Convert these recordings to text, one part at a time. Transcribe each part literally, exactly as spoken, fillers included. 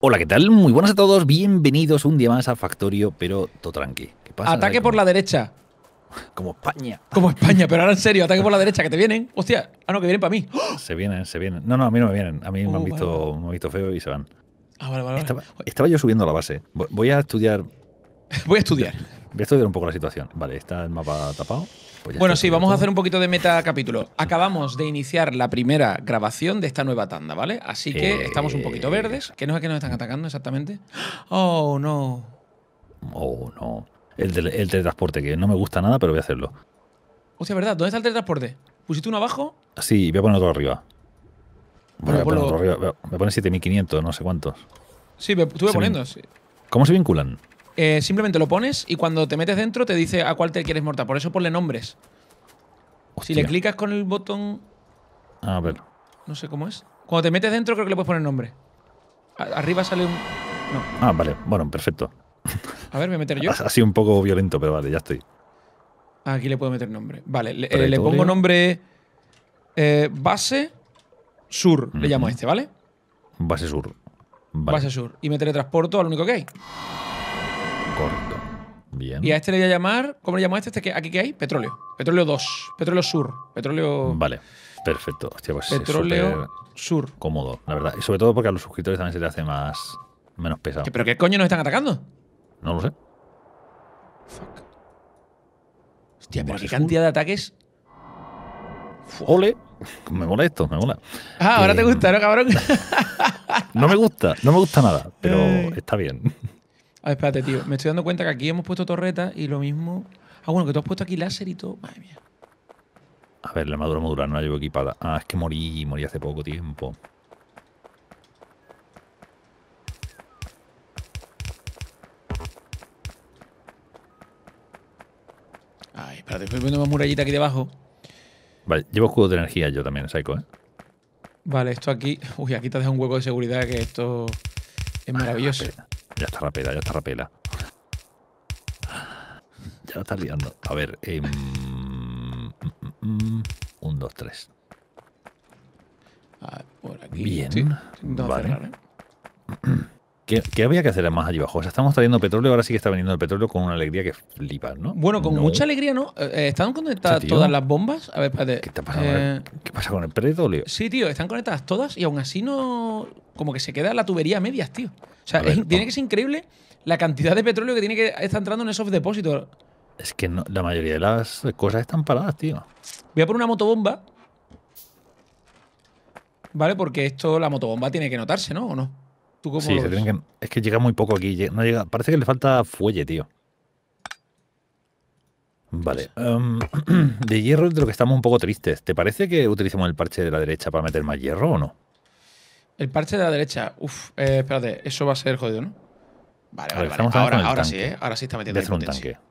Hola, ¿qué tal? Muy buenas a todos, bienvenidos un día más a Factorio, pero todo tranqui. ¿Qué pasa? Ataque por la derecha. Como España. Como España, pero ahora en serio, ataque por la derecha, que te vienen. Hostia, ah, no, que vienen para mí. ¡Oh! Se vienen, se vienen. No, no, a mí no me vienen. A mí Oh, me, han vale, visto, vale. me han visto feo y se van. Ah, vale, vale. Estaba, vale. estaba yo subiendo a la base. Voy- Voy a estudiar. Voy a estudiar. Voy a estudiar un poco la situación. Vale, está el mapa tapado. Pues ya Bueno, está sí, todo. vamos a hacer un poquito de meta capítulo. Acabamos de iniciar la primera grabación de esta nueva tanda, ¿vale? Así que Eh. estamos un poquito verdes. ¿Qué no es que nos están atacando exactamente? Oh, no. Oh, no. El, tele- el teletransporte, que no me gusta nada, pero voy a hacerlo. Hostia, ¿verdad? ¿Dónde está el teletransporte? ¿Pusiste uno abajo? Sí, voy a poner otro arriba. Voy Bueno, a poner ponlo- otro arriba. Voy a- voy a poner siete mil quinientos, no sé cuántos. Sí, me estuve Se poniendo. me- sí. ¿Cómo se vinculan? Eh, simplemente lo pones y cuando te metes dentro te dice a cuál te quieres mortar. Por eso ponle nombres. Si le Hostia. clicas con el botón. A ver. No sé cómo es. Cuando te metes dentro, creo que le puedes poner nombre. A- arriba sale un. No. Ah, vale. Bueno, perfecto. A ver, voy a meter yo. Ha, ha sido un poco violento, pero vale, ya estoy. Aquí le puedo meter nombre. Vale, le, eh, le Pretorio. pongo nombre. eh, base sur, le llamo a Ujú. este, ¿vale? Base sur. Vale. Base sur. Y me teletransporto al único que hay. Correcto. Bien. Y a este le voy a llamar. ¿Cómo le llamo a este? este que, ¿Aquí qué hay? Petróleo. Petróleo dos. Petróleo sur. Petróleo. Vale. Perfecto. Hostia, pues es Petróleo súper sur. cómodo, la verdad. Y sobre todo porque a los suscriptores también se les hace más. Menos pesado. ¿Qué- ¿Pero qué coño nos están atacando? No lo sé. Fuck. Hostia, pero Base qué sur. cantidad de ataques. Ole. Me mola esto, me mola. Ah, ahora Eh, te gusta, ¿no, cabrón? No me gusta, no me gusta nada, pero Ay. está bien. A ver, espérate, tío. Me estoy dando cuenta que aquí hemos puesto torretas y lo mismo. Ah, bueno, que tú has puesto aquí láser y todo. Madre mía. A ver, la armadura modular no la llevo equipada. Ah, es que morí, morí hace poco tiempo. Ay, espérate, estoy poniendo más murallita aquí debajo. Vale, llevo escudo de energía yo también, Psycho, ¿eh? Vale, esto aquí. Uy, aquí te deja un hueco de seguridad que esto es maravilloso. Rapela. Ya está rapela, ya está rapela. Ya lo estás liando. A ver, eh, mm, mm, mm, un, dos, tres. A ver, por aquí. Bien, Sí, intento vale. cerrar, ¿eh? ¿Qué, qué había que hacer más allí abajo? O sea, estamos trayendo petróleo, ahora sí que está viniendo el petróleo con una alegría que flipas, ¿no? Bueno, con No. mucha alegría, ¿no? Eh, ¿Están conectadas Sí, tío. todas las bombas? A ver, espérate. ¿Qué, te pasa con Eh, el, ¿Qué pasa con el petróleo? Sí, tío, están conectadas todas y aún así no. Como que se queda la tubería a medias, tío. O sea, A ver, es- tiene vamos. que ser increíble la cantidad de petróleo que tiene que estar entrando en esos depósitos. Es que no- la mayoría de las cosas están paradas, tío. Voy a poner una motobomba. ¿Vale? Porque esto, la motobomba tiene que notarse, ¿no? ¿O no? ¿Tú cómo Sí, lo se ves? tienen que, es que llega muy poco aquí. lle- No llega, parece que le falta fuelle, tío. Vale. em, de hierro es de lo que estamos un poco tristes. ¿Te parece que utilicemos el parche de la derecha para meter más hierro o no? El parche de la derecha. Uf, eh, espérate, eso va a ser jodido, ¿no? Vale, A vale, ver, vale. estamos también Ahora, con el ahora tanque. sí, ¿eh? Ahora sí está Voy a metiendo ahí hacer un potencia. tanque.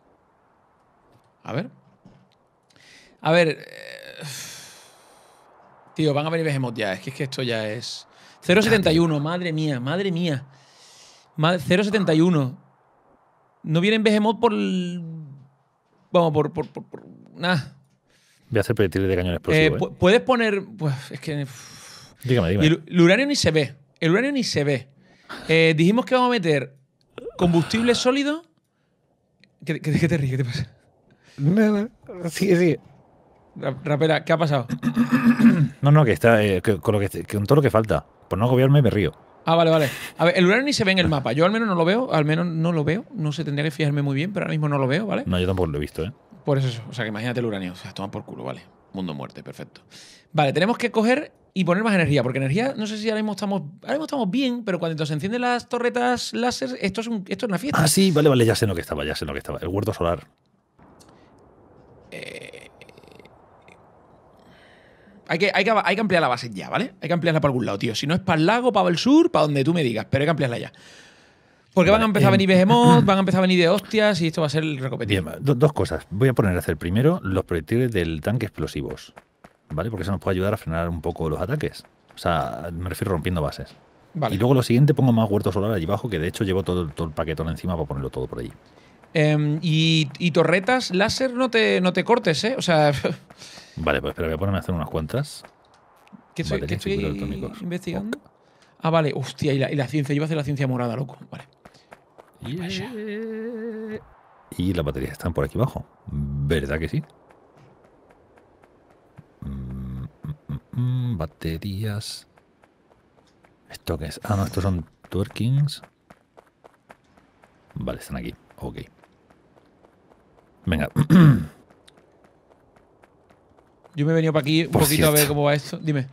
A ver. A ver. eh, Tío, van a venir Behemoth ya. Es que, es que esto ya es. cero coma setenta y uno, madre mía, madre mía. Ma- cero coma setenta y uno. No vienen Behemoth por. el- Vamos, por. por, por, por- Nada. Voy a hacer proyectiles de cañón Eh, explosivo, ¿eh? pu- Puedes poner. Pues es que. uf. Dígame, Y dime. el, el uranio ni se ve. El uranio ni se ve. Eh, dijimos que vamos a meter combustible sólido. ¿Qué, qué, qué te ríes? ¿Qué te pasa? Nada. Sigue, sigue. Ra- Rapera, ¿qué ha pasado? No, no, que está eh, que- con, lo que, con todo lo que falta. Por no agobiarme me río. Ah, vale, vale. A ver, el uranio ni se ve en el mapa. Yo al menos no lo veo. Al menos no lo veo. No sé, tendría que fijarme muy bien, pero ahora mismo no lo veo, ¿vale? No, yo tampoco lo he visto, ¿eh? Por eso, eso. O sea, que imagínate el uranio. O sea, toma por culo, vale. Mundo muerte, perfecto. Vale, tenemos que coger y poner más energía. Porque energía, no sé si ahora mismo estamos. Ahora mismo estamos bien, pero cuando se encienden las torretas láser, esto es, un, esto es una fiesta. Ah, sí, vale, vale, ya sé en lo que estaba, ya sé en lo que estaba. El huerto solar. Hay que, hay, que, hay que ampliar la base ya, ¿vale? Hay que ampliarla para algún lado, tío. Si no es para el lago, para el sur, para donde tú me digas. Pero hay que ampliarla ya. Porque van Vale, a empezar a em, venir Behemoth, van a empezar a venir de hostias y esto va a ser el recopetido. Bien, do- dos cosas. Voy a poner a hacer primero los proyectiles del tanque explosivos, ¿vale? Porque eso nos puede ayudar a frenar un poco los ataques. O sea, me refiero rompiendo bases. Vale. Y luego lo siguiente, pongo más huerto solar allí abajo, que de hecho llevo todo, todo el paquetón encima para ponerlo todo por allí. Em, y, y torretas láser no te, no te cortes, ¿eh? O sea, Vale, pues espera, voy a ponerme a hacer unas cuantas. ¿qué estoy, Vale, qué circuitos estoy atómicos. investigando? Ah, vale. Hostia, y la, y la ciencia. Yo iba a hacer la ciencia morada, loco. Vale. Yeah. Y las baterías están por aquí abajo. ¿Verdad que sí? Mm, mm, mm, baterías. ¿Esto qué es? Ah, no, estos son twerkings. Vale, están aquí. Ok. Venga. Yo me he venido para aquí un Por poquito cierto. a ver cómo va esto. Dime.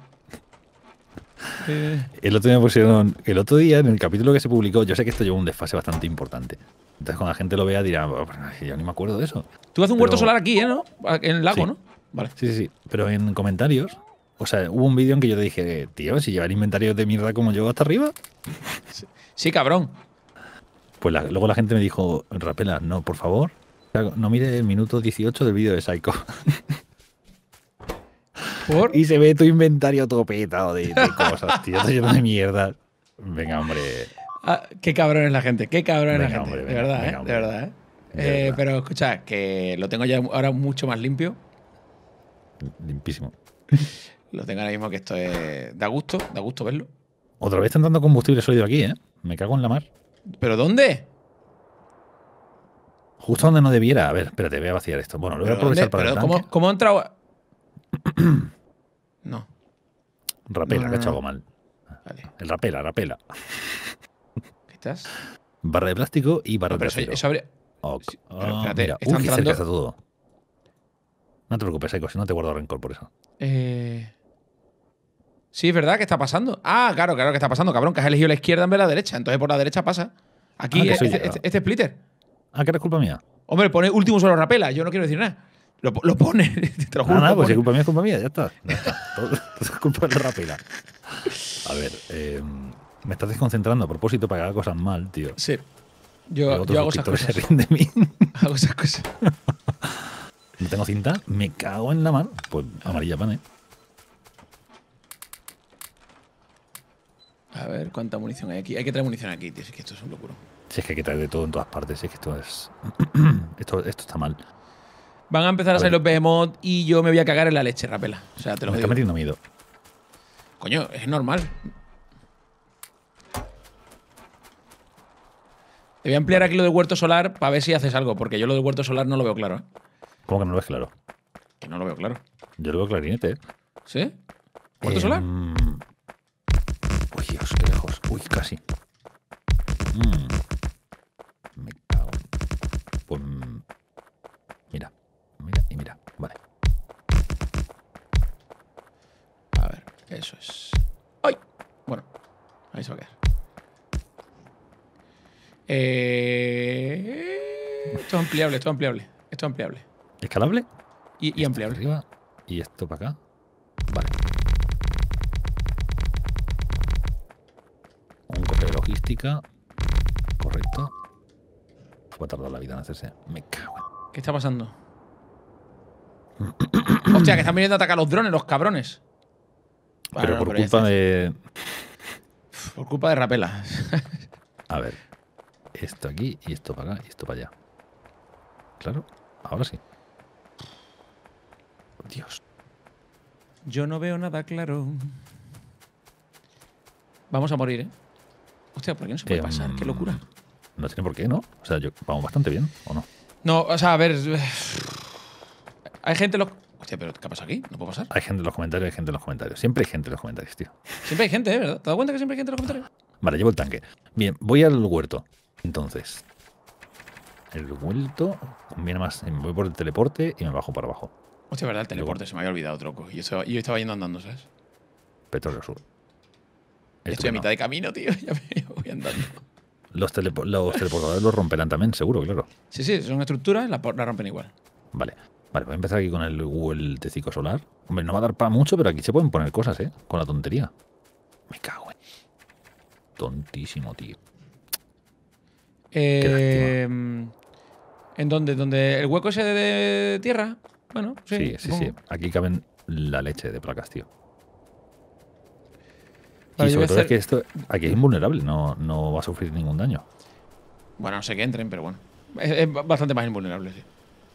Eh, El otro día me pusieron. El otro día, en el capítulo que se publicó, yo sé que esto lleva un desfase bastante importante. Entonces, cuando la gente lo vea, dirá, "Oh, pero es que yo ni me acuerdo de eso". Tú haces un Pero- huerto solar aquí, ¿eh? ¿No? En el lago, Sí. ¿no? Vale. Sí, sí, sí. Pero en comentarios, o sea, hubo un vídeo en que yo te dije, tío, si lleva el inventario de mierda como yo hasta arriba. Sí, cabrón. Pues la- luego la gente me dijo, Rapela, no, por favor, no mire el minuto dieciocho del vídeo de Psycho. ¿Por? Y se ve tu inventario todo petado de, de cosas, tío, todo lleno de mierda. Venga, hombre. Ah, qué cabrón es la gente, qué cabrón es la Venga, gente. hombre, de venga, verdad, venga, ¿eh? hombre. De verdad, ¿eh? De Eh, verdad. pero escucha, que lo tengo ya ahora mucho más limpio. Limpísimo. Lo tengo ahora mismo que esto es. Da gusto, da gusto verlo. Otra vez están dando combustible sólido aquí, ¿eh? Me cago en la mar. ¿Pero dónde? Justo donde no debiera. A ver, espérate, voy a vaciar esto. Bueno, lo voy a ¿Pero aprovechar dónde? para el ¿Pero tanque. cómo, cómo ha entrado? a- No, Rapela, No, no, que ha hecho no. algo mal. vale. El rapela, rapela. ¿Qué estás? Barra de plástico y barra No, pero de eso, acero. eso habría. Ok. Sí, pero Ah, espérate, mira, está uy, qué cerca entrando- está todo. No te preocupes, Eiko, si no te guardo rencor por eso. Eh... Sí, es verdad, ¿qué está pasando? Ah, claro, claro, ¿qué está pasando, cabrón? Que has elegido la izquierda en vez de la derecha. Entonces por la derecha pasa. Aquí, Ah, que soy este, yo. este- este splitter. Ah, que era culpa mía. Hombre, pone último solo rapela. Yo no quiero decir nada. Lo, lo pone, te lo juro. Ah, nada, lo pues si pone. es culpa mía, es culpa mía, ya está. Ya está. Todo, todo es culpa del rapela. A ver, eh, me estás desconcentrando a propósito para que haga cosas mal, tío. Sí. Luego Yo, otros yo hago esas suscriptores cosas. se ríen de mí. Hago esas cosas. No tengo cinta, me cago en la mano. Pues amarilla pan, ¿eh? A ver cuánta munición hay aquí. Hay que traer munición aquí, tío. Es que esto es un locuro. Si es que hay que traer de todo en todas partes, si es que esto es. esto, esto está mal. Van a empezar a, A salir ver. los behemoth y yo me voy a cagar en la leche, rapela. O sea, te lo Me está digo. metiendo miedo. Coño, es normal. Te voy a ampliar aquí lo del huerto solar para ver si haces algo, porque yo lo del huerto solar no lo veo claro, ¿eh? ¿Cómo que no lo ves claro? Que no lo veo claro. Yo lo veo clarinete, ¿eh? ¿Sí? ¿Huerto solar? Em, Uy, Dios, qué lejos. Uy, casi. Mm. Me cago. Pues. mm, Mira, mira y mira. Vale. A ver, eso es. ¡Ay! Bueno, ahí se va a quedar. Eh... Esto es ampliable, esto es ampliable. Esto es ampliable. ¿Escalable? Y, y Esto para ampliable. arriba y esto para acá. Vale. Un correo de logística. Correcto. Va a tardar la vida en hacerse. Me cago en. ¿Qué está pasando? Hostia, que están viniendo a atacar los drones, los cabrones. Bueno, Pero no, por ya culpa está. de. Por culpa de Rapela. A ver. Esto aquí y esto para acá y esto para allá. Claro. Ahora sí. Dios. Yo no veo nada claro. Vamos a morir, ¿eh? Hostia, ¿por qué no se puede Eh, pasar? Qué locura. No tiene por qué, ¿no? O sea, yo, vamos bastante bien, ¿o no? No, o sea, a ver. Hay gente en los. Hostia, pero ¿qué pasa aquí? ¿No puedo pasar? Hay gente en los comentarios, hay gente en los comentarios. Siempre hay gente en los comentarios, tío. Siempre hay gente, ¿eh? ¿Verdad? ¿Te has dado cuenta que siempre hay gente en los comentarios? Vale, llevo el tanque. Bien, voy al huerto. Entonces, el huerto conviene más. Me voy por el teleporte y me bajo para abajo. Hostia, ¿verdad? El teleporte se me había olvidado, troco. Yo estaba, yo estaba yendo andando, ¿sabes? Petróleo sur. Estoy a Estupendo. mitad de camino, tío. Ya me voy andando. Los, telepo- los teleportadores los romperán también, seguro, claro. Sí, sí, son estructuras, la, la rompen igual. Vale. Vale, voy a empezar aquí con el Google Tecico Solar. Hombre, no va a dar para mucho, pero aquí se pueden poner cosas, ¿eh? Con la tontería. Me cago en. Tontísimo, tío. Eh, ¿En dónde? ¿Dónde? ¿El hueco ese de, de tierra? Bueno, sí. Sí, sí, sí. supongo. Aquí caben la leche de placas, tío. Vale, y yo voy sobre a todo es hacer- que esto aquí es invulnerable, no, no va a sufrir ningún daño. Bueno, no sé que entren, pero bueno. Es, es bastante más invulnerable, sí.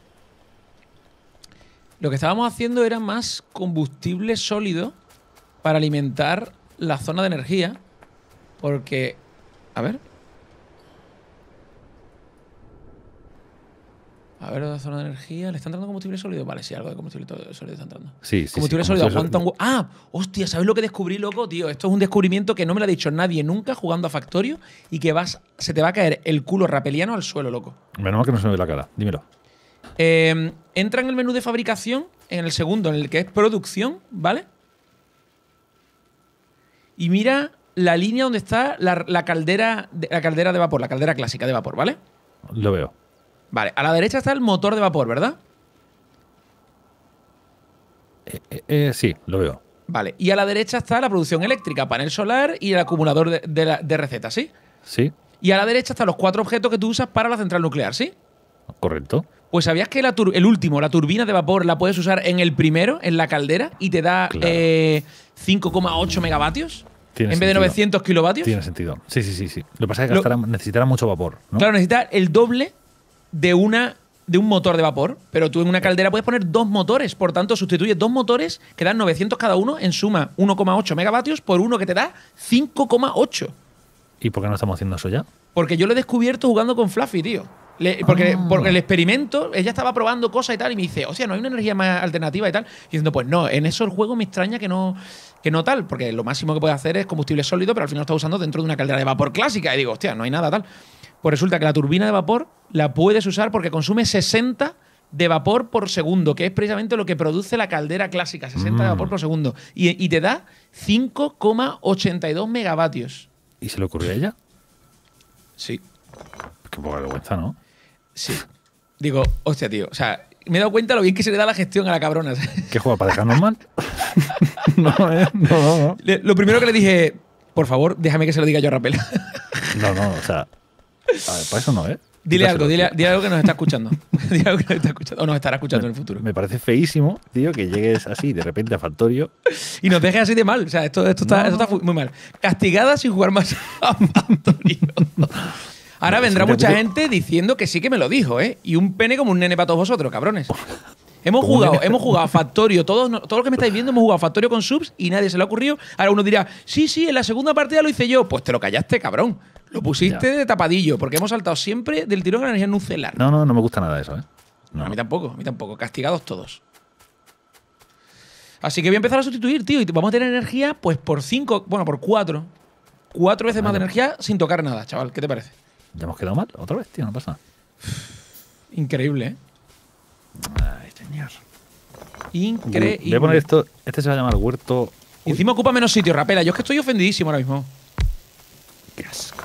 Lo que estábamos haciendo era más combustible sólido para alimentar la zona de energía. Porque. A ver. A ver, la zona de energía. ¿Le está entrando combustible sólido? Vale, sí, algo de combustible sólido está entrando. Sí, sí. Combustible sí, sólido combustible aguanta un. hue- Ah, hostia, ¿sabes lo que descubrí, loco, tío? Esto es un descubrimiento que no me lo ha dicho nadie nunca jugando a Factorio y que vas, se te va a caer el culo rapeliano al suelo, loco. Menos mal que no se me ve la cara. Dímelo. Eh, entra en el menú de fabricación, en el segundo, en el que es producción, ¿vale? Y mira la línea donde está la, la caldera, de, la caldera de vapor, la caldera clásica de vapor, ¿vale? Lo veo. Vale, a la derecha está el motor de vapor, ¿verdad? Eh, eh, eh, sí, lo veo. Vale, y a la derecha está la producción eléctrica, panel solar y el acumulador de, de, la- de recetas, ¿sí? Sí, Y a la derecha están los cuatro objetos que tú usas para la central nuclear, ¿sí? correcto. Pues ¿sabías que la tur- el último, la turbina de vapor, la puedes usar en el primero, en la caldera, y te da Claro. eh, cinco coma ocho megavatios? Tiene en vez de sentido. novecientos kilovatios. Tiene sentido. Sí, sí, sí, sí. Lo que pasa es que Lo- gastará- necesitará mucho vapor, ¿no? Claro, necesitas el doble de una de un motor de vapor, pero tú en una caldera puedes poner dos motores, por tanto sustituyes dos motores que dan novecientos cada uno, en suma uno coma ocho megavatios por uno que te da cinco coma ocho. ¿Y por qué no estamos haciendo eso ya? Porque yo lo he descubierto jugando con Fluffy, tío. Le- porque, Ah. porque el experimento, ella estaba probando cosas y tal, y me dice, o sea, ¿no hay una energía más alternativa y tal? Y diciendo, pues no, en eso el juego me extraña que no, que no tal, porque lo máximo que puede hacer es combustible sólido, pero al final lo está usando dentro de una caldera de vapor clásica. Y digo, hostia, no hay nada tal. Pues resulta que la turbina de vapor la puedes usar porque consume sesenta de vapor por segundo, que es precisamente lo que produce la caldera clásica, sesenta de Mm. vapor por segundo. Y, y te da cinco coma ochenta y dos megavatios. ¿Y se le ocurrió a ella? Sí. Qué poca vergüenza, ¿no? Sí. Digo, hostia, tío. O sea, me he dado cuenta lo bien que se le da la gestión a la cabrona. ¿Qué juega para dejarnos mal? no, eh, no, no, no. Le- Lo primero que le dije, por favor, déjame que se lo diga yo a Rapel. No, no, o sea. A ver, para eso no, ¿eh? Dile Quítaselo, algo, dile, tío. dile algo que nos está escuchando. Dile algo que nos está escuchando. O nos estará escuchando en el futuro. Me parece feísimo, tío, que llegues así de repente a Factorio. Y nos deje así de mal. O sea, esto, esto, está, No, esto está fu- muy mal. Castigada sin jugar más a Factorio. Ahora No, vendrá es que mucha te- gente diciendo que sí que me lo dijo, ¿eh? Y un pene como un nene para todos vosotros, cabrones. Hemos Como un jugado, nene. hemos jugado a Factorio, todos, no- todos los que me estáis viendo hemos jugado a Factorio con subs y nadie se le ha ocurrido. Ahora uno dirá, sí, sí, en la segunda partida lo hice yo. Pues te lo callaste, cabrón. Lo pusiste Ya. de tapadillo, porque hemos saltado siempre del tirón a la energía nuclear. No, no, no me gusta nada eso, ¿eh? No. A mí tampoco, a mí tampoco. Castigados todos. Así que voy a empezar a sustituir, tío. Y vamos a tener energía, pues por cinco, bueno, por cuatro. Cuatro veces más de Vale. energía sin tocar nada, chaval. ¿Qué te parece? ¿Ya hemos quedado mal? ¿Otra vez, tío? No pasa nada. Increíble, ¿eh? Ay, señor. Increíble. Voy a poner esto. Este se va a llamar huerto. Y encima ocupa menos sitio, Rapela. Yo es que estoy ofendidísimo ahora mismo. Qué asco.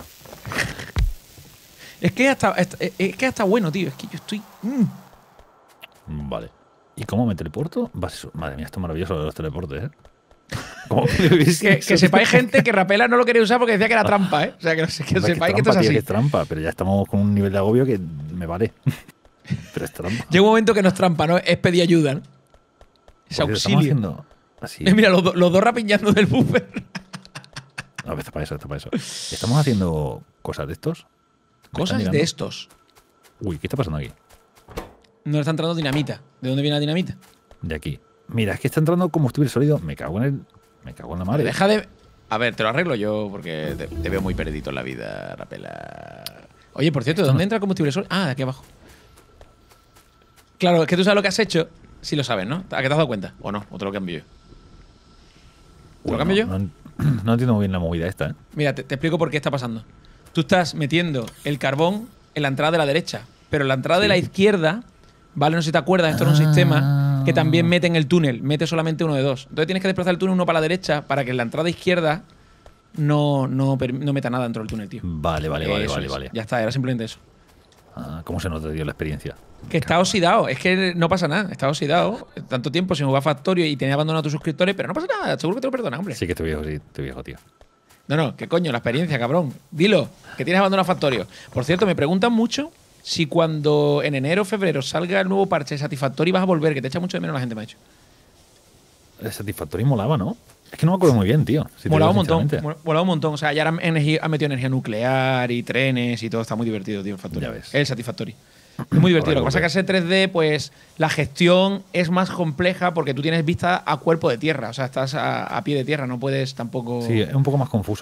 Es que hasta, es es que hasta bueno, tío. Es que yo estoy. mm. Vale. ¿Y cómo me teleporto? Va a ser- Madre mía, esto es maravilloso de los teleportes, ¿eh? ¿Cómo Que, que sepáis, gente, que Rapela no lo quería usar porque decía que era trampa, ¿eh? O sea, que, no sé, que Hombre, sepáis que trampa, esto es tío, así. que es trampa, pero ya estamos con un nivel de agobio que me vale. Pero es trampa. Llega un momento que no es trampa, ¿no? Es pedir ayuda, ¿no? Es Porque estamos auxilio. haciendo así. Eh, Mira, los, do- los dos rapiñando del buffer. No, está para eso, está para eso. Estamos haciendo cosas de estos. ¿Me Cosas están de llegando? estos. Uy, ¿qué está pasando aquí? Nos está entrando dinamita. ¿De dónde viene la dinamita? De aquí. Mira, es que está entrando combustible sólido. Me cago en el. Me cago en la madre. Deja de. A ver, te lo arreglo yo porque te, te veo muy perdido en la vida, Rapela. Oye, por cierto, ¿de dónde entra el combustible sólido? Ah, de aquí abajo. Claro, es que tú sabes lo que has hecho. Sí lo sabes, ¿no? ¿A qué te has dado cuenta? ¿O no? ¿O te lo cambio yo? ¿Te lo Bueno, cambio yo? No, no entiendo muy bien la movida esta, ¿eh? Mira, te, te explico por qué está pasando. Tú estás metiendo el carbón en la entrada de la derecha, pero en la entrada de la izquierda, ¿vale? No sé si te acuerdas, esto era un Ah. sistema que también mete en el túnel, mete solamente uno de dos. Entonces tienes que desplazar el túnel uno para la derecha para que en la entrada izquierda no, no, per- no meta nada dentro del túnel, tío. Vale, vale, vale, Eso vale, es. vale. Ya está, era simplemente eso. Ah, ¿cómo se nota, tío, la experiencia? Que está oxidado, es que no pasa nada, está oxidado. Tanto tiempo sin jugar Factorio y tenía abandonado a tus suscriptores, pero no pasa nada, seguro que te lo perdonan, hombre. Sí que estoy viejo, sí, estoy viejo, tío. No, no, qué coño, la experiencia, cabrón. Dilo, que tienes abandonado Factorio. Por cierto, me preguntan mucho si cuando en enero o febrero salga el nuevo parche de Satisfactory vas a volver, que te echa mucho de menos la gente, me ha dicho. El Satisfactory molaba, ¿no? Es que no me acuerdo muy bien, tío. si te Molaba un digo montón, sinceramente. mol- molaba un montón. O sea, ya ahora energía- han metido energía nuclear y trenes y todo. Está muy divertido, tío, el Factory. Ya ves. El Satisfactory. Es muy divertido. Lo que pasa es que Ahora al ser tres D, pues la gestión es más compleja porque tú tienes vista a cuerpo de tierra. O sea, estás a, a pie de tierra, no puedes tampoco. Sí, es un poco más confuso.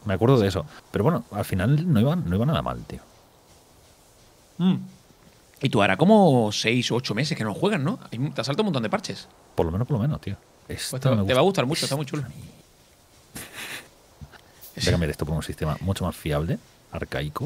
Me acuerdo de eso. Pero bueno, al final no iba, no iba nada mal, tío. Mm. Y tú hará como seis o ocho meses que no juegas, ¿no? Hay un- Te ha saltado un montón de parches. Por lo menos, por lo menos, tío. Esto Pues te, me te gusta. va a gustar mucho, está muy chulo. Voy a cambiar esto por un sistema mucho más fiable, arcaico.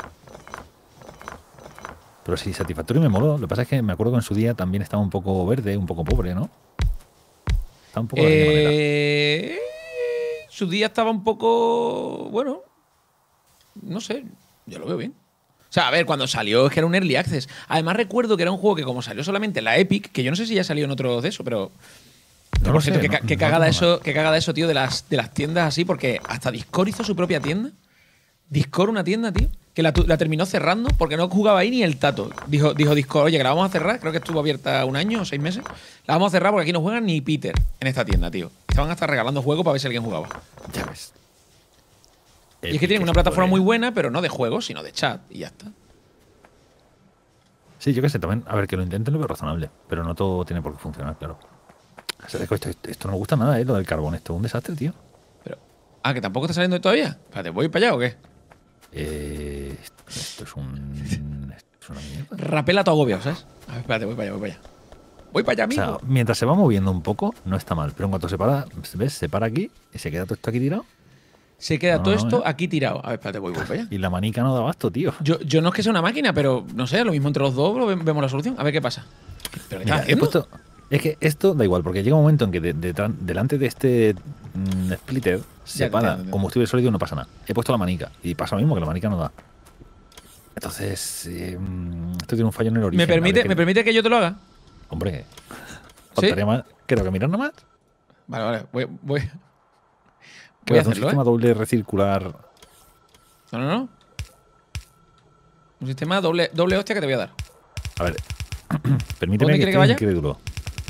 Pero sí, Satisfactory me moló. Lo que pasa es que me acuerdo que en su día también estaba un poco verde, un poco pobre, ¿no? Estaba un poco de aquella manera. Eh, su día estaba un poco. Bueno, no sé, yo lo veo bien. O sea, a ver, cuando salió es que era un early access. Además, recuerdo que era un juego que, como salió solamente en la Epic, que yo no sé si ya salió en otros de eso, pero. No Pero lo por cierto, sé, qué, no- ca- qué no cagada tengo eso, qué cagada eso, tío, de las, de las tiendas así, porque hasta Discord hizo su propia tienda. Discord, una tienda, tío, que la, tu- la terminó cerrando porque no jugaba ahí ni el tato. Dijo, dijo Discord, oye, que la vamos a cerrar, creo que estuvo abierta un año o seis meses. La vamos a cerrar porque aquí no juegan ni Peter en esta tienda, tío. Estaban hasta regalando juegos para ver si alguien jugaba. Ya ves. Y es que tienen una plataforma muy buena, pero no de juegos, sino de chat, y ya está. Sí, yo qué sé, también. A ver, que lo intenten lo veo razonable. Pero no todo tiene por qué funcionar, claro. O sea, esto, esto- esto no me gusta nada, ¿eh? Lo del carbón. Esto es un desastre, tío. Pero. Ah, que tampoco está saliendo todavía. Espérate, ¿voy para allá o qué? Eh, esto, esto es un. Esto es una mierda. Rapela todo agobiado, ¿sabes? A ver, espérate, voy para allá, voy para allá. Voy para allá, O sea, amigo. mientras se va moviendo un poco, no está mal. Pero en cuanto se para, ¿ves? Se para aquí y se queda todo esto aquí tirado. Se queda no, todo no, esto eh. aquí tirado. A ver, espérate, voy, voy para allá. Y la manica no da abasto, tío. Yo, yo no es que sea una máquina, pero no sé, lo mismo entre los dos lo ve- vemos la solución. A ver qué pasa. ¿Pero qué Mira, estás he haciendo? puesto. Es que esto da igual, porque llega un momento en que de- de- delante de este mm, splitter se te para entiendo, te combustible sólido y no pasa nada. He puesto la manica y pasa lo mismo, que la manica no da. Entonces, eh, mm, esto tiene un fallo en el origen. ¿Me A ver permite, qué- ¿Me permite que yo te lo haga? Hombre, ¿Sí? faltaría más. Creo que mirar nomás. Vale, vale. Voy, voy, Que voy a hace un hacerlo, sistema ¿eh? doble recircular. No, no, no. Un sistema doble, doble hostia que te voy a dar. A ver, permíteme ¿Dónde que quiere que esté vaya? incrédulo.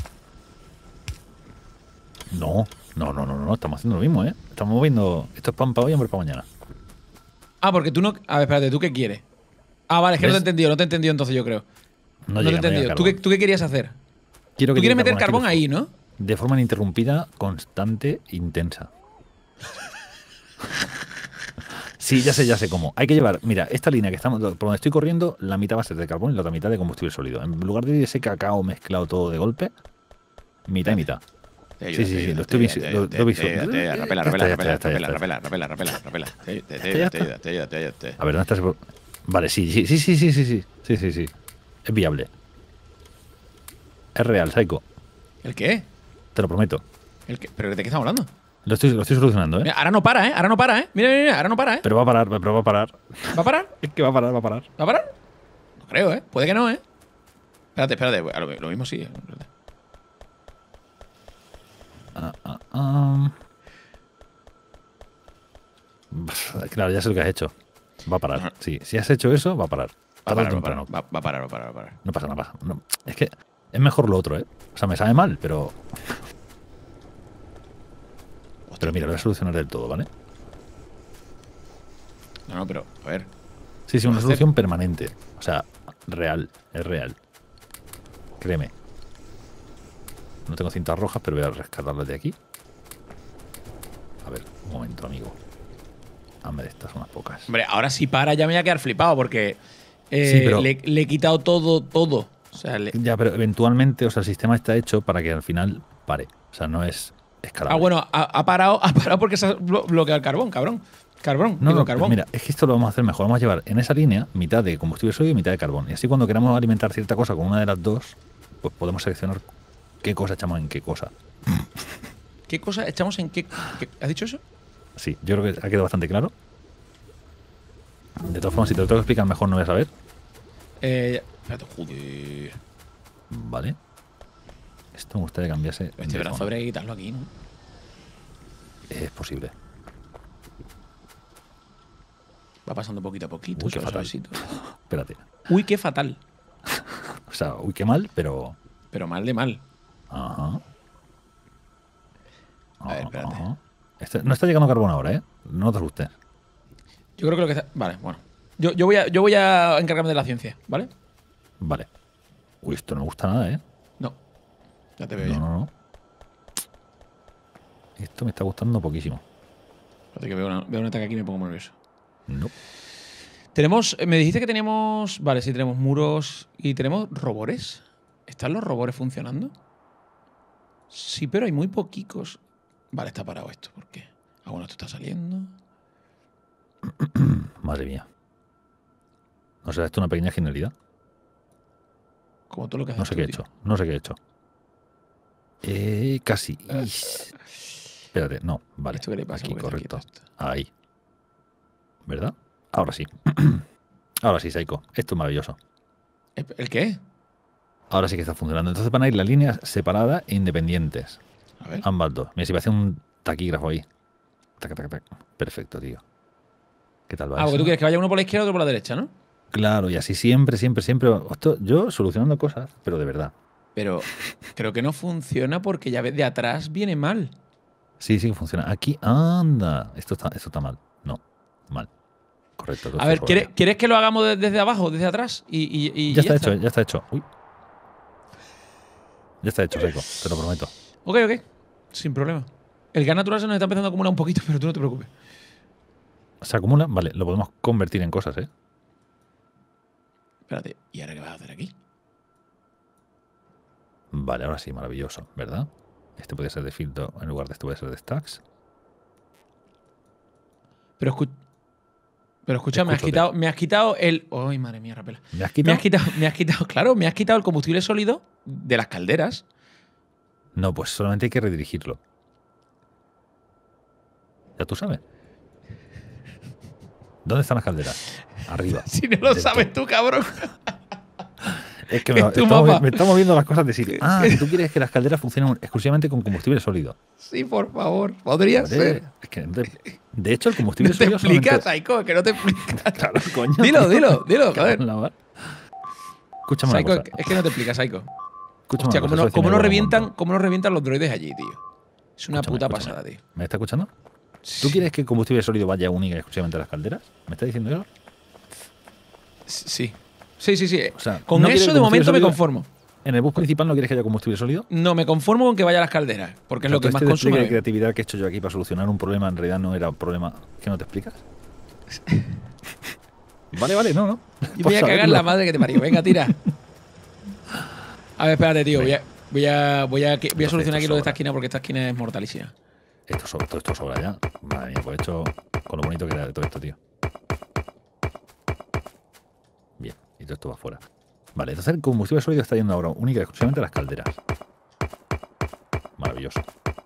No, no, no, no, no, estamos haciendo lo mismo, ¿eh? Estamos moviendo. Esto es pan para hoy y hambre para mañana. Ah, porque tú no. A ver, espérate, ¿tú qué quieres? Ah, vale, es que no te he ¿Ves? entendido, no te he entendido entonces, yo creo. No, No, te he llega, no llega entendido. ¿Tú qué, carbón. ¿Tú qué querías hacer? Quiero Tú que quieres llegue meter aquí carbón de- ahí, ¿no? De forma ininterrumpida, constante, intensa. Sí, ya sé, ya sé cómo. Hay que llevar, mira, esta línea que estamos, por donde estoy corriendo, la mitad va a ser de carbón y la otra mitad de combustible sólido. En lugar de ese cacao mezclado todo de golpe, mitad y mitad. Te Sí, sí, sí, lo estoy visu- lo- lo visu- Rapela, Ya rapela, está, ya está, rapela, ya está, ya rapela, está. rapela, rapela, rapela, rapela. Te te- te ya ayuda, te está. ayuda, te ayuda, te ayuda, te ayuda. A ver, ¿dónde está ese? Vale, sí, sí, sí, sí, sí, sí, sí, sí, sí, sí. Es viable. Es real, Psycho. ¿El qué? Te lo prometo. ¿El qué? ¿Pero de qué estamos hablando? Lo estoy, lo estoy solucionando, ¿eh? Mira, ahora no para, ¿eh? Ahora no para, ¿eh? Mira, mira, mira, ahora no para, ¿eh? Pero va a parar, pero va a parar. ¿Va a parar? Es que va a parar, va a parar. ¿Va a parar? No creo, ¿eh? Puede que no, ¿eh? Espérate, espérate. A lo, lo mismo sí. ¿eh? Espérate. Ah, ah, ah. Claro, ya sé lo que has hecho. Va a parar. Ajá. Sí, si has hecho eso, va a parar. Va a Tarde o parar, va a parar, temprano. va, va a parar, va a parar, va a parar. No pasa nada. pasa. No, es que es mejor lo otro, ¿eh? O sea, me sabe mal, pero. Pero mira, lo voy a solucionar del todo, ¿vale? No, no, pero, a ver. Sí, sí, ¿Lo una vas a solución permanente. O sea, real. Es real. Créeme. No tengo cintas rojas, pero voy a rescatarlas de aquí. A ver, un momento, amigo. Hazme de estas unas pocas. Hombre, ahora si para ya me voy a quedar flipado porque eh, Sí, pero- le, le he quitado todo, todo. O sea, le- Ya, pero eventualmente, o sea, el sistema está hecho para que al final pare. O sea, no es escalable. Ah, bueno, ha, ha parado, ha parado porque se ha blo- bloqueado el carbón, cabrón. Carbón, No, digo, no, carbón. mira, es que esto lo vamos a hacer mejor. Vamos a llevar en esa línea mitad de combustible sólido y mitad de carbón. Y así cuando queramos alimentar cierta cosa con una de las dos, pues podemos seleccionar qué cosa echamos en qué cosa. ¿Qué cosa echamos en qué, qué- ¿Has dicho eso? Sí, yo creo que ha quedado bastante claro. De todas formas, si te lo tengo que explicar mejor, no voy a saber. Eh, espérate, joder. Vale. Esto me gustaría que cambiase. Este de brazo zona. habría que quitarlo aquí, ¿no? Es posible. Va pasando poquito a poquito. Uy, qué suave, fatal. suavecito. Espérate. Uy, qué fatal. O sea, uy, qué mal, pero. Pero mal de mal. Ajá. A ver, espérate. Ajá. Este- no está llegando carbón ahora, ¿eh? No te asustes. Yo creo que lo que está. Vale, bueno. Yo, yo, voy a, yo voy a encargarme de la ciencia, ¿vale? Vale. Uy, esto no me gusta nada, ¿eh? No. Ya te veo No, yo. no, no. Esto me está gustando poquísimo. Espérate que veo, una, veo un ataque aquí y me pongo nervioso. No. Tenemos. Me dijiste que teníamos. Vale, sí, tenemos muros. ¿Y tenemos robores? ¿Están los robores funcionando? Sí, pero hay muy poquicos. Vale, está parado esto. ¿Por qué? Ah, bueno, esto está saliendo. Madre mía. ¿No será esto una pequeña genialidad? Como todo lo que haces No sé tú, qué he tío. hecho. No sé qué he hecho. Eh, casi. Ish. Espérate, no. Vale. ¿Esto qué le pasa? Aquí, ¿Por qué está correcto. quieto esto? Ahí. ¿Verdad? Ahora sí. Ahora sí, Saiko. Esto es maravilloso. ¿El el qué? Ahora sí que está funcionando. Entonces van a ir las líneas separadas e independientes. A ver. Ambas dos. Mira, si va a hacer un taquígrafo ahí. Tac, tac, tac. Perfecto, tío. ¿Qué tal va Ah, porque eso? tú quieres que vaya uno por la izquierda y otro por la derecha, ¿no? Claro, y así siempre, siempre, siempre. Esto, yo solucionando cosas, pero de verdad. Pero creo que no funciona porque ya ves, de atrás viene mal. Sí, sí que funciona. Aquí, anda. Esto está, esto está mal. No, mal. Correcto. todo A esto ver, sobre ¿quieres, allá. ¿quieres que lo hagamos de- desde abajo, desde atrás? Y, y- y Ya está hecho, ya está hecho. Uy. Ya está hecho, Seco, te lo prometo. Ok, ok. Sin problema. El gas natural se nos está empezando a acumular un poquito, pero tú no te preocupes. ¿Se acumula? Vale, lo podemos convertir en cosas, ¿eh? Espérate, ¿y ahora qué vas a hacer aquí? Vale, ahora sí, maravilloso, ¿verdad? Este puede ser de filtro en lugar de este puede ser de stacks. Pero, escu pero escucha, me has, Escúchate. quitado, me has quitado el... ¡Ay, madre mía, rapela! ¿Me has Me quitado? has quitado, me has quitado, claro, me has quitado el combustible sólido de las calderas. No, pues solamente hay que redirigirlo. Ya tú sabes. ¿Dónde están las calderas? Arriba. Si no lo Del sabes todo. tú, cabrón. Es que que me, es tu estamos, mapa. me estamos viendo las cosas de Siri. Ah, que tú quieres que las calderas funcionen exclusivamente con combustible sólido. Sí, por favor. Podría Joder, ser. es que no te- de hecho, el combustible No te sólido explicas, solamente... Psycho, que no te explicas. Claro, coño. Dilo, dilo, dilo, Cago en joder. la mar. Escúchame una Psycho, cosa. es que no te explicas, Psycho. Escúchame Hostia, una ¿cómo, cosa, no, eso cómo sí me nos mola un revientan, montón. cómo nos revientan los droides allí, tío? Es una Escúchame, puta escúchame. pasada, tío. ¿Me está escuchando? ¿Tú quieres que el combustible sólido vaya única y exclusivamente a las calderas? ¿Me estás diciendo eso? Sí. Sí, sí, sí. O sea, Con ¿no quieres eso el de combustible momento me sólido? conformo. ¿En el bus principal no quieres que haya combustible sólido? No, me conformo con que vaya a las calderas, porque es lo que Este más despliegue consume. de creatividad que he hecho yo aquí para solucionar un problema en realidad no era un problema que no te explicas. Vale, vale, no, no. Y Por voy a cagar saberlo. la madre que te parió. Venga, tira. A ver, espérate, tío. Voy a, voy a, voy a, voy a solucionar aquí lo de esta esquina porque esta esquina es mortalísima. Esto sobra, todo esto sobra ya. Madre mía, pues he hecho con lo bonito que era de todo esto, tío. Bien, y todo esto va fuera. Vale, entonces el combustible sólido está yendo ahora única y exclusivamente a las calderas. Maravilloso.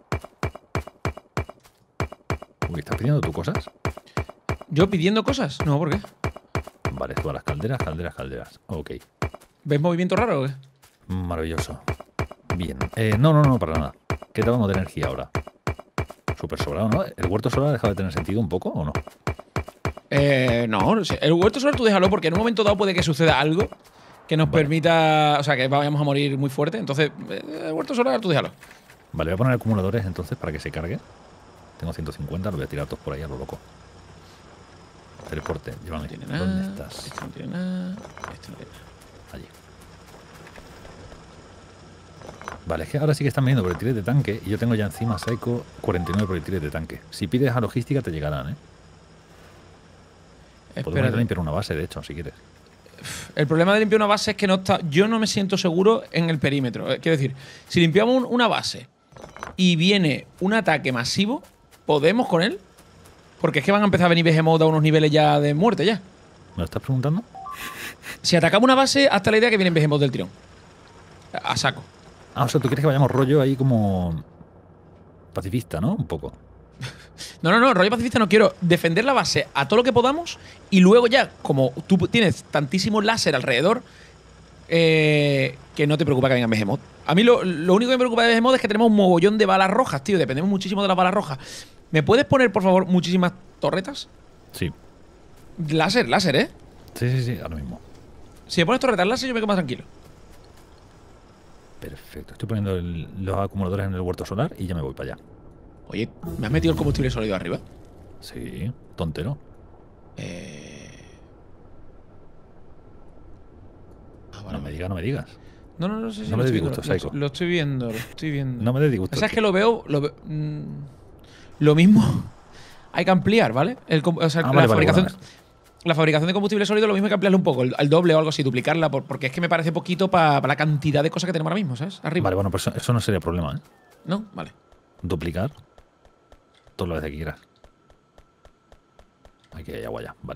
Uy, ¿estás pidiendo tú cosas? ¿Yo pidiendo cosas? No, ¿por qué? Vale, tú a las calderas, calderas, calderas. Ok. ¿Ves movimiento raro o qué? Maravilloso. Bien. Eh, no, no, no, para nada. ¿Qué tal vamos de energía ahora? Súper sobrado, ¿no? ¿El huerto solar ha dejado de tener sentido un poco o no? Eh, no, no sé. El huerto solar tú déjalo porque en un momento dado puede que suceda algo que nos Vale. permita, o sea, que vayamos a morir muy fuerte. Entonces, eh, el huerto solar tú déjalo. Vale, voy a poner acumuladores entonces para que se cargue. Tengo ciento cincuenta, los voy a tirar todos por ahí a lo loco. Teleporte, llévame. No tiene ¿Dónde nada. estás? Este no tiene nada. Este no tiene nada. Allí. Vale, es que ahora sí que están viendo proyectiles de tanque y yo tengo ya encima Psycho cuarenta y nueve proyectiles de tanque. Si pides a logística te llegarán, ¿eh? Podemos ir a Espérate. limpiar una base, de hecho, si quieres. El problema de limpiar una base es que no está. Yo no me siento seguro en el perímetro. Eh, Quiero decir, si limpiamos un- una base y viene un ataque masivo, ¿podemos con él? Porque es que van a empezar a venir Behemoth a unos niveles ya de muerte ya. ¿Me lo estás preguntando? Si atacamos una base, hasta la idea que vienen Behemoth del tirón. A saco. Ah, o sea, tú quieres que vayamos rollo ahí como pacifista, ¿no? Un poco. No, no, no, rollo pacifista no quiero defender la base a todo lo que podamos y luego ya, como tú tienes tantísimo láser alrededor, eh, que no te preocupa que vengan Behemoth. A mí lo, lo único que me preocupa de Behemoth es que tenemos un mogollón de balas rojas, tío. Dependemos muchísimo de las balas rojas. ¿Me puedes poner, por favor, muchísimas torretas? Sí. Láser, láser, ¿eh? Sí, sí, sí, ahora mismo. Si me pones torretas láser, yo me quedo más tranquilo. Perfecto. Estoy poniendo el- los acumuladores en el huerto solar y ya me voy para allá. Oye, ¿me has metido el combustible sólido arriba? Sí, tontero. Eh... Ah, vale, No me vale. digas, no me digas. No, no, no, sí, sí, No lo me estoy des viendo, disgusto, lo, Psycho. lo estoy viendo, lo estoy viendo. No me des disgusto. ¿Sabes tío. que lo veo? Lo, ve- mm, lo mismo. hay que ampliar, ¿vale? El, o sea, Ah, la, vale, vale, fabricación, bueno, la fabricación de combustible sólido lo mismo hay que ampliarlo un poco, al doble o algo así, duplicarla, por, porque es que me parece poquito para pa la cantidad de cosas que tenemos ahora mismo, ¿sabes? Arriba. Vale, bueno, pues eso, eso no sería problema, ¿eh? ¿No? Vale. Duplicar todo lo que quieras. Aquí hay agua ya, vale.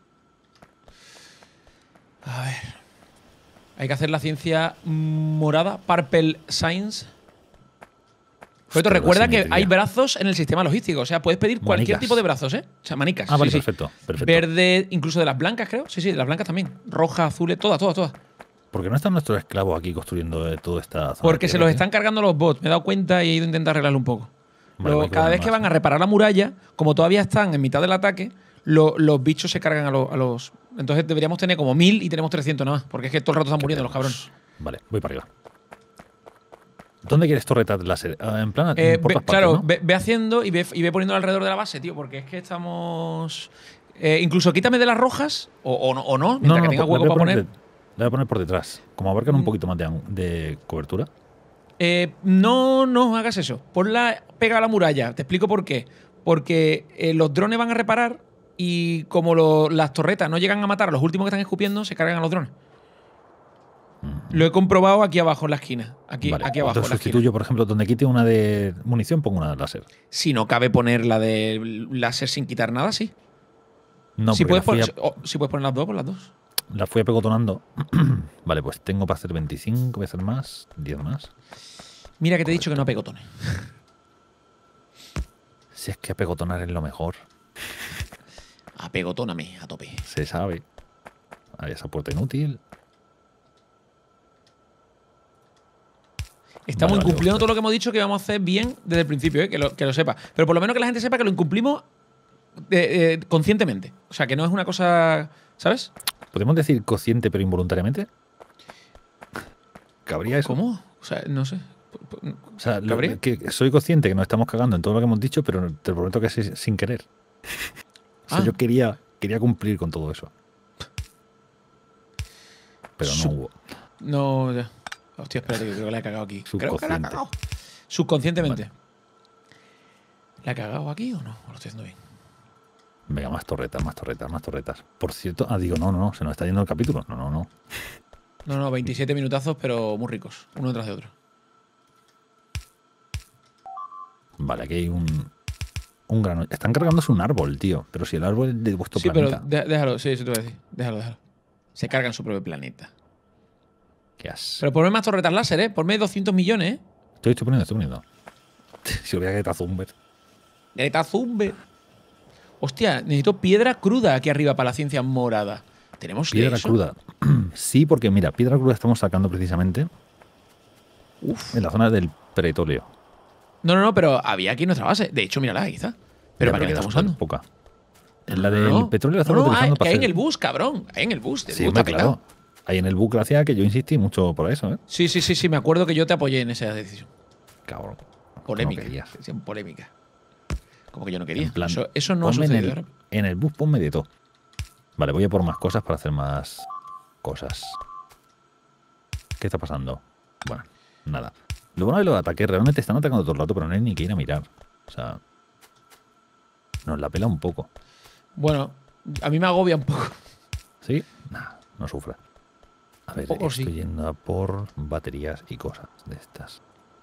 A ver. Hay que hacer la ciencia morada, Purple Science. Pero recuerda que hay brazos en el sistema logístico. O sea, puedes pedir cualquier Manicas. tipo de brazos, ¿eh? O sea, manicas. Ah, vale, sí, sí. perfecto, perfecto. Verde, incluso de las blancas, creo. Sí, sí, de las blancas también. Rojas, azules, todas, todas, todas. ¿Por qué no están nuestros esclavos aquí construyendo eh, toda esta zona? Porque de se los tierra, están cargando los bots. Me he dado cuenta y he ido a intentar arreglarlo un poco. Vale, Luego, voy a cada cobrar vez que más, van a ¿eh? reparar la muralla, como todavía están en mitad del ataque, lo- los bichos se cargan a, lo- a los. Entonces deberíamos tener como mil y tenemos trescientos nada más. Porque es que todo el rato están ¿Qué muriendo los tenemos? cabrones. Vale, voy para arriba. ¿Dónde quieres torretas láser? Ah, en plan, Eh, por ve- todas partes, claro, ¿no? ve, ve haciendo y ve, y ve poniendo alrededor de la base, tío, porque es que estamos. Eh, incluso quítame de las rojas, o, o no, o no, mientras No, no, que no, tenga la hueco voy a para poner poner. de- la voy a poner por detrás. Como abarcan un Mm. poquito más de, an- de cobertura. Eh, no, no hagas eso. Ponla pega a la muralla. Te explico por qué. Porque eh, los drones van a reparar y como lo- las torretas no llegan a matar a los últimos que están escupiendo, se cargan a los drones. Lo he comprobado aquí abajo en la esquina. Aquí, Vale, aquí abajo en entonces la esquina. sustituyo, por ejemplo, donde quite una de munición, pongo una de láser. Si no cabe poner la de láser sin quitar nada, sí. No, si, porque puedes la fui, poner, o- si puedes poner las dos, pon las dos. a, la fui apegotonando. Vale, pues tengo para hacer veinticinco, voy a hacer más, diez más. Mira que te he dicho que no apegotones. Si es que apegotonar es lo mejor, Apegotóname a tope. se sabe. Ahí esa puerta inútil. Estamos Vale, vale, incumpliendo ostras. todo lo que hemos dicho que vamos a hacer bien desde el principio, ¿eh? que, lo, que lo sepa. Pero por lo menos que la gente sepa que lo incumplimos eh, eh, conscientemente. O sea, que no es una cosa. ¿Sabes? ¿Podemos decir consciente pero involuntariamente? ¿Cabría eso? ¿Cómo? O sea, no sé. O sea, lo- ¿Cabría? que soy consciente que nos estamos cagando en todo lo que hemos dicho, pero te prometo que es sin querer. O sea, Ah. yo quería, quería cumplir con todo eso. Pero no Su- hubo. No, ya. Hostia, espérate, que creo que la he cagado aquí. Creo que la he Subconsciente. cagado. Subconscientemente. Vale. ¿La he cagado aquí o no? ¿O lo estoy haciendo bien? Venga, más torretas, más torretas, más torretas. Por cierto, ah, digo, no, no, no, se nos está yendo el capítulo. No, no, no. No, no, veintisiete minutazos, pero muy ricos. Uno detrás de otro. Vale, aquí hay un, un grano. Están cargándose un árbol, tío. Pero si el árbol es de vuestro Sí, planeta. pero de- déjalo, sí, eso te voy a decir. Déjalo, déjalo. Se cargan su propio planeta. ¿Qué has? Pero ponme más torretas láser, ¿eh? Ponme doscientos millones, ¿eh? Estoy, estoy poniendo, estoy poniendo. Si lo voy a Greta Thunberg. Greta Thunberg. Hostia, necesito piedra cruda aquí arriba para la ciencia morada. ¿Tenemos de Piedra eso? cruda. Sí, porque mira, piedra cruda estamos sacando precisamente Uf. en la zona del petróleo. No, no, no, pero había aquí nuestra base. De hecho, mírala, quizá. Pero ¿para qué la estamos usando? Poca. En la del No. petróleo la No, estamos no, utilizando hay, para que hay en hacer- el bus, cabrón. Hay en el bus. El Sí, bus hombre, está petado. claro. Ahí en el bus, gracias a que yo insistí mucho por eso, ¿eh? Sí, sí, sí, sí, me acuerdo que yo te apoyé en esa decisión. Cabrón. Polémica. No querías. Decisión polémica. Como que yo no quería. En plan, eso, eso no ha ponme en sucedido el, ahora. en el bus ponme de todo. Vale, voy a por más cosas para hacer más cosas. ¿Qué está pasando? Bueno, nada. Lo bueno de los ataques, realmente están atacando todo el rato, pero no hay ni que ir a mirar. O sea, nos la pela un poco. Bueno, a mí me agobia un poco. ¿Sí? Nah, no sufra. A ver, Poco estoy sí. yendo a por baterías y cosas de estas.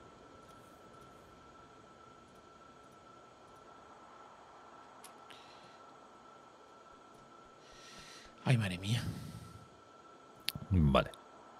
Ay, madre mía. Vale.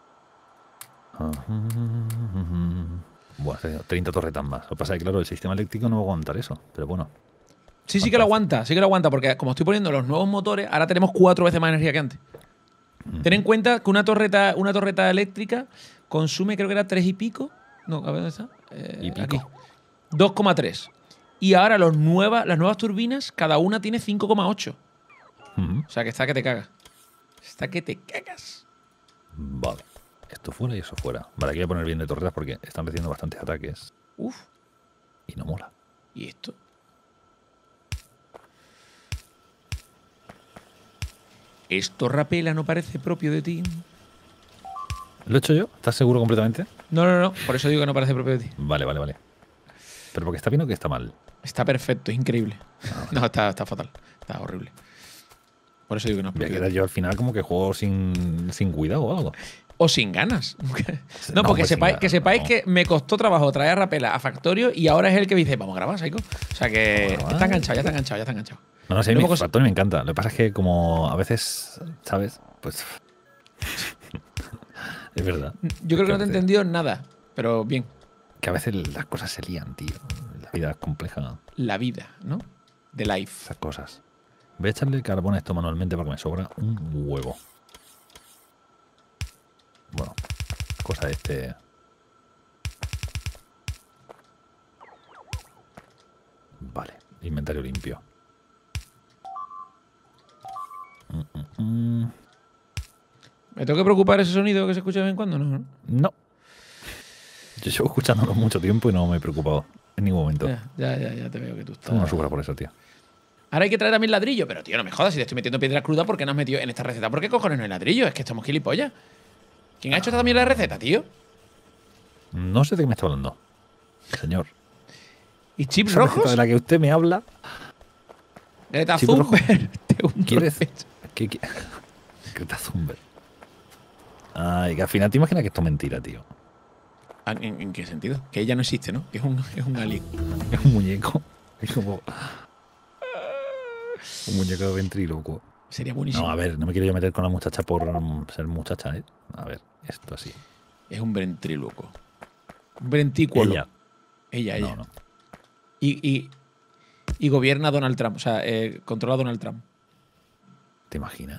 Bueno, treinta torretas más. Lo que pasa es que, claro, el sistema eléctrico no va a aguantar eso. Pero bueno. Sí, sí que lo aguanta, sí que lo aguanta, porque como estoy poniendo los nuevos motores, ahora tenemos cuatro veces más energía que antes. Ten en cuenta que una torreta, una torreta eléctrica consume, creo que era tres y pico. No, a ver dónde está. Eh, Y pico. Aquí. dos coma tres. Y ahora los nuevas, las nuevas turbinas, cada una tiene cinco coma ocho. Ujú. O sea que está que te cagas. Está que te cagas. Vale. Esto fuera y eso fuera. Vale, aquí voy a poner bien de torretas porque están recibiendo bastantes ataques. Uf. Y no mola. ¿Y esto? ¿Esto, Rapela, no parece propio de ti? ¿Lo he hecho yo? ¿Estás seguro completamente? No, no, no. Por eso digo que no parece propio de ti. Vale, vale, vale. Pero porque está bien o que está mal. Está perfecto, es increíble. Ah, No, está, está fatal. Está horrible. Por eso digo que no es Mira, que era propio. yo al final como que juego sin, sin cuidado o algo. O sin ganas. No, No, porque pues sin sepáis, ganas, que sepáis no. que me costó trabajo traer a Rapela a Factorio y ahora es el que me dice, vamos a grabar, Saiko. O sea que Vamos a ya grabar. está enganchado, ya está enganchado, ya está enganchado. No, no sé, mi Luego cos- Factorio me encanta. Lo que pasa es que como a veces, ¿sabes? Pues... es verdad. Yo creo que no te he a veces- entendido nada, pero bien. Que a veces las cosas se lían, tío. La vida es compleja. La vida, ¿no? The life. Esas cosas. Voy a echarle carbón a esto manualmente porque me sobra un huevo. Bueno, cosa de este... Vale, inventario limpio. Mm, mm, mm. ¿Me tengo que preocupar ese sonido que se escucha de vez en cuando? No, no. No. Yo llevo escuchándolo mucho tiempo y no me he preocupado en ningún momento. Ya, ya, ya, ya te veo que tú estás. Tú no sufras por eso, tío. Ahora hay que traer también ladrillo, pero tío, no me jodas, si te estoy metiendo piedra cruda, ¿por qué no has metido en esta receta? ¿Por qué cojones no hay ladrillo? Es que estamos gilipollas. ¿Quién ha hecho esta también la receta, tío? No sé de qué me está hablando, señor. ¿Y chips Esa receta rojos? de la que usted me habla. Greta chips rojos. Thunberg. Te hundo ¿Quieres? el pecho. ¿Qué, qué? Greta Thunberg. Ay, que al final te imaginas que esto es mentira, tío. Ah, ¿En, en qué sentido? Que ella no existe, ¿no? Que es un, es un alien. Es un muñeco. Es como. Un muñeco de ventrílocuo. Sería buenísimo. No, a ver, no me quiero yo meter con la muchacha por um, ser muchacha, ¿eh? A ver, esto así. Es un ventríloco. Un ventrículo. Ella. Ella, ella. No, no. Y, y, y gobierna a Donald Trump. O sea, eh, controla a Donald Trump. ¿Te imaginas?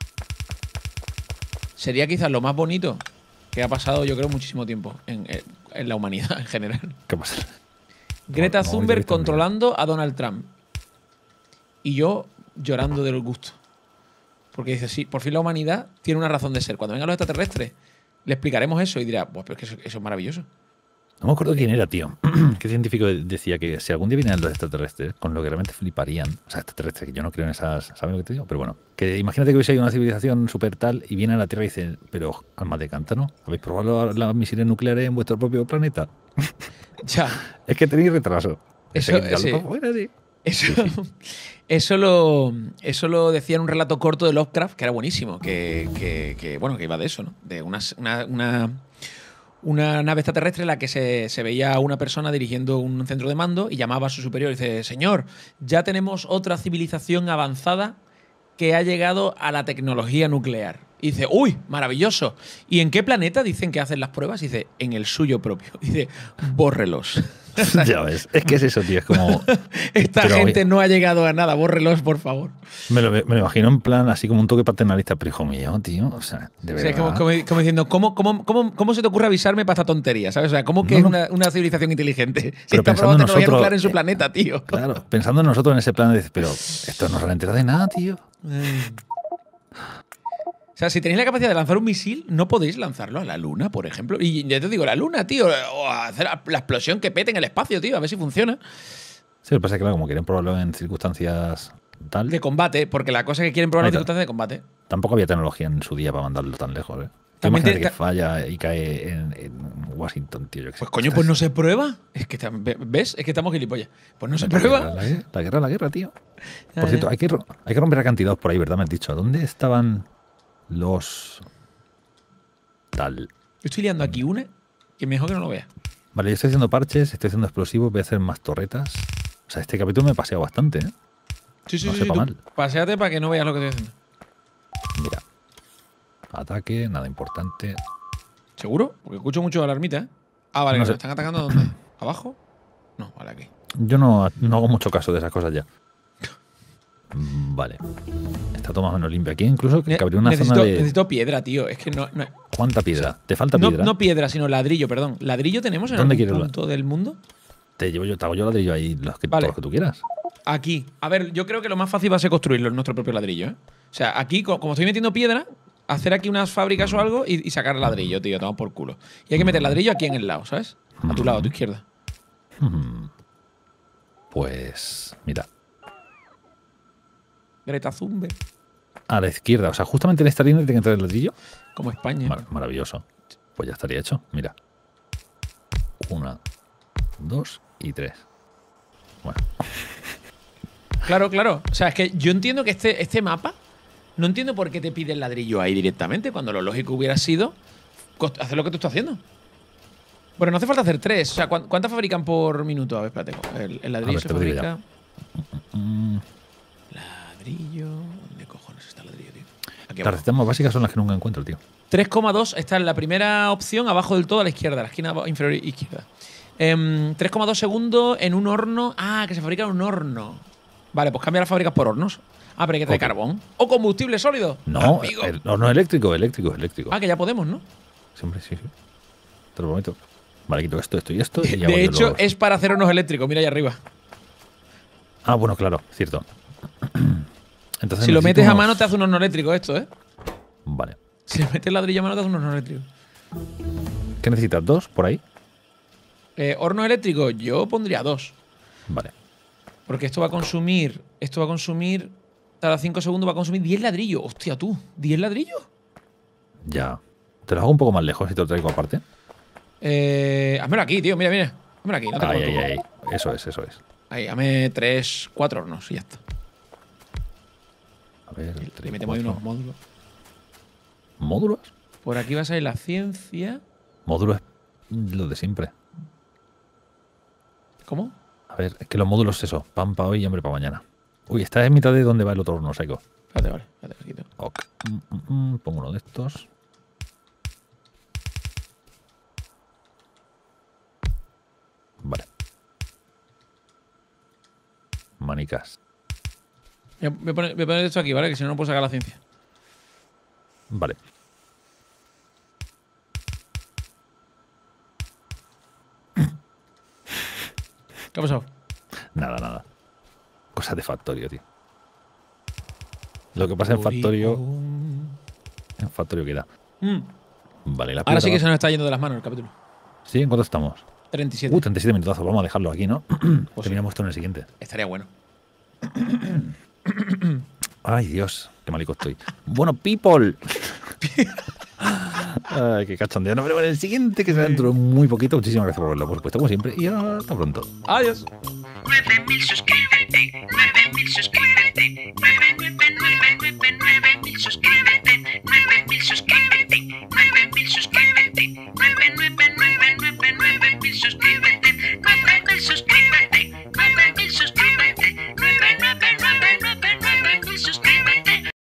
Sería quizás lo más bonito que ha pasado, yo creo, muchísimo tiempo en, en- en la humanidad en general. ¿Qué pasa? Greta No, no, yo he Thunberg visto un vídeo. controlando a Donald Trump. Y yo llorando del gusto. Porque dice, sí, por fin la humanidad tiene una razón de ser. Cuando vengan los extraterrestres, le explicaremos eso y dirá, pues pero es que eso, eso es maravilloso. No me acuerdo quién era, tío. ¿Qué científico decía que si algún día vinieran los extraterrestres, con lo que realmente fliparían, o sea, extraterrestres, que yo no creo en esas, ¿sabes lo que te digo? Pero bueno, que imagínate que hubiese una civilización súper tal y viene a la Tierra y dicen, pero alma de cántaro, ¿habéis probado las misiles nucleares en vuestro propio planeta? Ya, Es que tenéis retraso. Eso, Ese que sí. para afuera, sí. eso, eso, lo, eso lo decía en un relato corto de Lovecraft, que era buenísimo, que, que- que, bueno, que iba de eso, ¿no? De una, una, una, una nave extraterrestre en la que se, se veía a una persona dirigiendo un centro de mando y llamaba a su superior y dice, señor, ya tenemos otra civilización avanzada que ha llegado a la tecnología nuclear. Y dice, uy, maravilloso. ¿Y en qué planeta dicen que hacen las pruebas? Y dice, en el suyo propio. Y dice, bórrelos. Ya ves, es que es eso, tío, es como... Esta Pero, gente oye, no ha llegado a nada, bórrelos, por favor. Me lo, me lo imagino en plan así como un toque paternalista, pero hijo mío, tío, o sea, de O sea, verdad. como, como- como diciendo, ¿cómo, cómo, cómo, ¿cómo se te ocurre avisarme para esta tontería? ¿Sabes? O sea, ¿cómo que No, es no. una, una civilización inteligente? Si Pero está pensando probando en tecnología nosotros, nuclear en su eh, planeta, tío. Claro, pensando en nosotros en ese plan, dices, pero esto no se entera de nada, tío. O sea, si tenéis la capacidad de lanzar un misil, no podéis lanzarlo a la Luna, por ejemplo. Y ya te digo, la Luna, tío. O hacer la explosión que pete en el espacio, tío. A ver si funciona. Sí, lo que pasa es que, claro, como quieren probarlo en circunstancias tal, De combate, porque la cosa es que quieren probar Ahí las está. circunstancias de combate. tampoco había tecnología en su día para mandarlo tan lejos, ¿eh? Tú También imagínate te- que falla y cae en, en Washington, tío. Yo qué sé. Pues coño, pues no se prueba. Es que, tam- ¿ves? Es que estamos gilipollas. Pues no se La guerra, prueba. la guerra, la guerra, la guerra, tío. Ya, Por cierto, ya. hay que, ro- hay que romper acantilados por ahí, ¿verdad? Me has dicho. ¿Dónde estaban los... tal? Yo estoy liando aquí una que mejor que no lo vea. Vale, yo estoy haciendo parches, estoy haciendo explosivos, voy a hacer más torretas. O sea, este capítulo me he paseado bastante, ¿eh? Sí, sí, No sí. sepa tú mal. Paséate para que no veas lo que estoy haciendo. Mira. Ataque, nada importante. ¿Seguro? Porque escucho mucho alarmita, ¿eh? Ah, vale, No que sé. nos están atacando ¿dónde? ¿Abajo? No, vale, aquí. Yo no, no hago mucho caso de esas cosas ya. Mm, Vale. Está todo más o menos limpio. Aquí incluso que Ne- habría una necesito, zona de... necesito piedra, tío. Es que no. No, ¿Cuánta piedra? ¿Te falta no, piedra? no piedra, sino ladrillo, perdón. ¿Ladrillo tenemos en ¿Dónde algún quieres la- punto del mundo? Te llevo yo, te hago yo ladrillo ahí, los que, Vale. todos los que tú quieras. Aquí. A ver, yo creo que lo más fácil va a ser construirlo en nuestro propio ladrillo, ¿eh? O sea, aquí, co- como estoy metiendo piedra, hacer aquí unas fábricas o algo y, y sacar ladrillo, tío, toma por culo. Y hay que meter ladrillo aquí en el lado, ¿sabes? A tu lado, a tu izquierda. Mm. Pues, mira, Greta Thunberg. a la izquierda, o sea, justamente en esta línea tiene que entrar el ladrillo. Como España. Mar- maravilloso. Pues ya estaría hecho. Mira. Una, dos y tres. Bueno. Claro, claro. O sea, es que yo entiendo que este, este mapa, no entiendo por qué te pide el ladrillo ahí directamente, cuando lo lógico hubiera sido hacer lo que tú estás haciendo. Bueno, no hace falta hacer tres. O sea, ¿cuántas fabrican por minuto? A ver, espérate. El, el ladrillo ver, se te lo digo fabrica. Mm, Ladrillo. ¿Dónde cojones está el ladrillo, tío? Aquí las abajo. recetas más básicas son las que nunca encuentro, tío. tres coma dos está en la primera opción, abajo del todo a la izquierda, la esquina inferior izquierda. Em, tres coma dos segundos en un horno. Ah, que se fabrica en un horno. Vale, pues cambia las fábricas por hornos. Ah, pero hay que traer Ok. carbón. O combustible sólido. No, amigo. el horno eléctrico, eléctrico, eléctrico. Ah, que ya podemos, ¿no? Siempre, sí, sí. Te lo prometo. Vale, quito esto, esto y esto. Y ya De voy yo hecho, los- es para hacer hornos eléctricos. Mira ahí arriba. Ah, bueno, claro, cierto. Entonces Si lo necesito metes a unos- mano, te hace un horno eléctrico esto, ¿eh? Vale. Si le metes ladrillo a mano, te hace un horno eléctrico. ¿Qué necesitas? ¿Dos por ahí? Eh, horno eléctrico, yo pondría dos. Vale. Porque esto va a consumir. Esto va a consumir. Cada cinco segundos va a consumir diez ladrillos. Hostia, tú. ¿diez ladrillos? Ya. Te lo hago un poco más lejos y te lo traigo aparte. Eh, házmelo aquí, tío. Mira, mira. Házmelo aquí. No te Ay, corto. ay, ay. Eso es, eso es. Ahí, dame tres, cuatro hornos y ya está. A ver. Le tres, metemos ahí cuatro. unos módulos. ¿Módulos? Por aquí va a salir la ciencia. Módulos es lo de siempre. ¿Cómo? A ver, es que los módulos eso. Pan para hoy y hambre para mañana. Uy, está en mitad de donde va el otro horno seco. Espérate, vale. Espérate, lo quito. Ok. Mm, mm, mm, pongo uno de estos. Vale. Manicas. Voy a, voy a poner, voy a poner esto aquí, ¿vale? Que si no, no puedo sacar la ciencia. Vale. ¿Qué ha pasado? Nada, nada. Cosas de Factorio, tío. Lo que pasa en Factorio. En Factorio queda. Mm. Vale, la Ahora sí que piedra se nos está yendo de las manos el capítulo. va- ¿Sí? ¿En cuánto estamos? treinta y siete. Uh, treinta y siete minutazos. Vamos a dejarlo aquí, ¿no? Pues Terminamos esto en el siguiente. Estaría bueno. Ay, Dios, qué malico estoy. Bueno, people. Ay, qué cachondeo. Nos vemos en el siguiente, que será dentro de muy poquito. Muchísimas gracias por verlo, por supuesto, como siempre. Y hasta pronto. Adiós. nueve mil suscríbete, nueve mil suscríbete, nueve, nueve, nueve, nueve, nueve mil suscríbete, nueve mil suscríbete, nueve mil suscríbete.